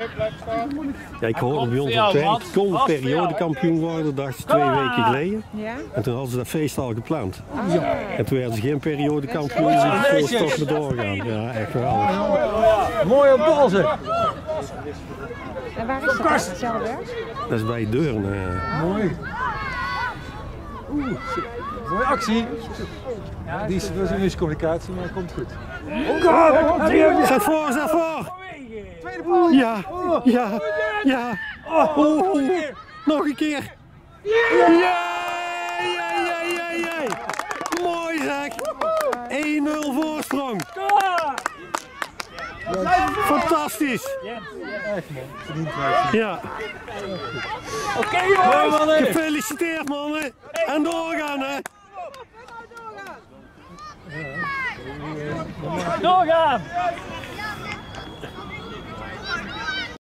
Ja, ik hoorde bij ons op Twente, kon periodekampioen worden, dacht ze 2 weken geleden. Ja? En toen hadden ze dat feest al gepland. En toen werden ze geen periodekampioen, dus ik voelde toch maar doorgaan. Ja, echt geweldig. Mooi op bal zeg. En waar is dat? Hetzelfde? Dat is bij Deurne. Mooi. Mooie actie. Ja, die is een miscommunicatie, maar het komt goed. Zet voor, zet voor! Ja, ja, ja. Nog een keer. Ja, ja, ja, ja, ja. Mooi zeg. 1-0 voorsprong. Fantastisch. Ja. Oké, jongens. Gefeliciteerd mannen. En doorgaan hè. Doorgaan!